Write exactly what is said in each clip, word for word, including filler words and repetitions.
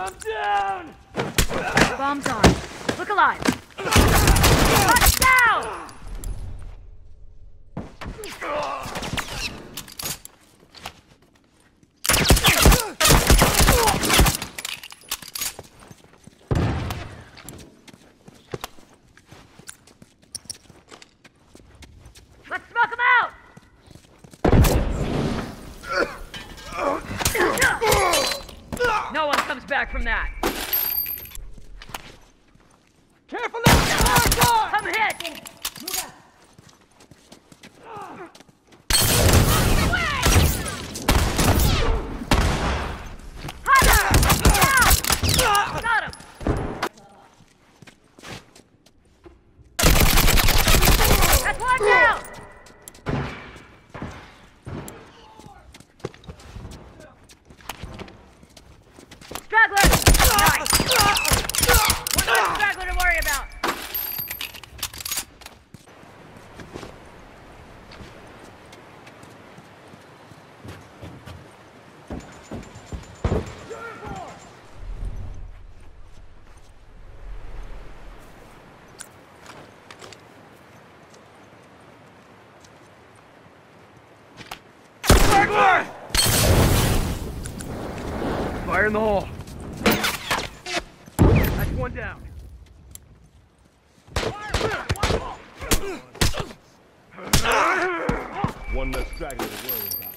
I'm down! Bomb's on. Look alive. Touchdown! Let's smoke him out! No one comes back from that. Careful now! Come hit! Got him! That's one down! Straggler! Nice! One less straggler to worry about! Fire in the hole. That's one down. One less straggler to worry about.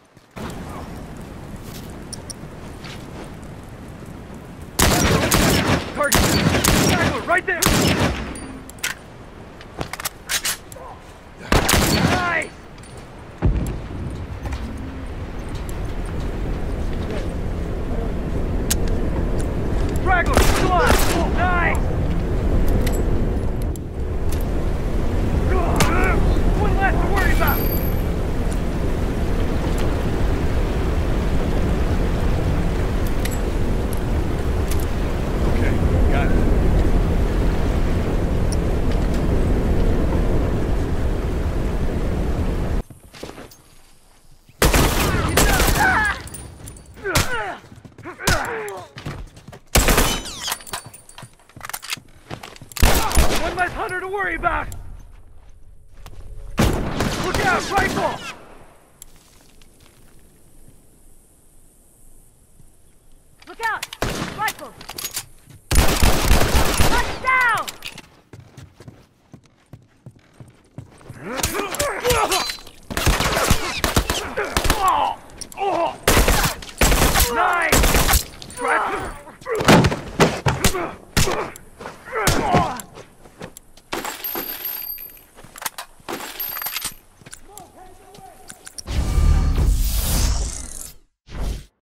Target! Straggler, right there! Nice! Straggler, still on! Nice! One less to worry about! Okay, got it. One less hunter to worry about! Look out, rifle! Look out! Rifle! Touchdown! Nice! Scratch!